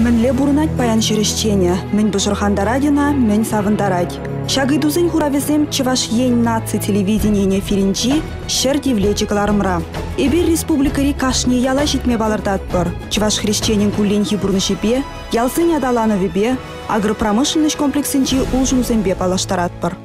Мінле бурынать паян шерещене, мін бұжырғандарадина, мін савындарад. Шагыдузын хуравесем Чуваш ен наци телевидениене филинчи шер дивлечикларымра. Эбир республикари кашни яла житме балырдатпыр. Чуваш хрещенин кулленхи бурнышипе, ялсын адалановебе, агропромышленность комплексинчи улжунузембе палаштаратпыр.